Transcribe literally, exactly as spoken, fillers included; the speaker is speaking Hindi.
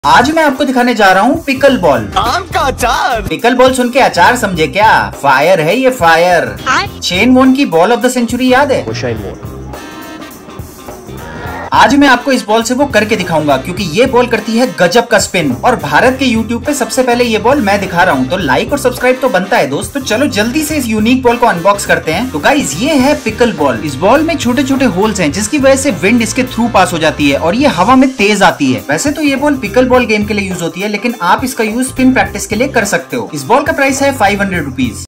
आज मैं आपको दिखाने जा रहा हूँ पिकल बॉल। आम का अचार। पिकल बॉल सुन के अचार समझे क्या? फायर है ये फायर। शेन वॉर्न की बॉल ऑफ द सेंचुरी याद है? आज मैं आपको इस बॉल से वो करके दिखाऊंगा क्योंकि ये बॉल करती है गजब का स्पिन और भारत के यूट्यूब पे सबसे पहले ये बॉल मैं दिखा रहा हूँ, तो लाइक और सब्सक्राइब तो बनता है दोस्त। तो चलो जल्दी से इस यूनिक बॉल को अनबॉक्स करते हैं। तो गाइज ये है पिकल बॉल। इस बॉल में छोटे छोटे होल्स हैं जिसकी वजह से विंड इसके थ्रू पास हो जाती है और ये हवा में तेज आती है। वैसे तो ये बॉल पिकल बॉल गेम के लिए यूज होती है, लेकिन आप इसका यूज स्पिन प्रैक्टिस के लिए कर सकते हो। इस बॉल का प्राइस है फाइव हंड्रेड रुपीज।